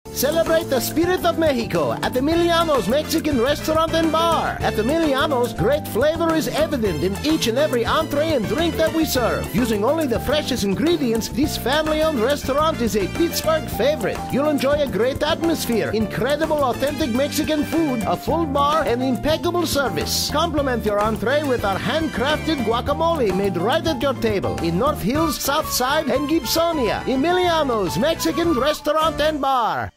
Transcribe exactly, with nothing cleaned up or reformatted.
Celebrate the spirit of Mexico at Emiliano's Mexican Restaurant and Bar. At Emiliano's, great flavor is evident in each and every entree and drink that we serve. Using only the freshest ingredients, this family-owned restaurant is a Pittsburgh favorite. You'll enjoy a great atmosphere, incredible authentic Mexican food, a full bar, and impeccable service. Complement your entree with our handcrafted guacamole made right at your table in North Hills, South Side, and Gibsonia. Emiliano's Mexican Restaurant and Bar.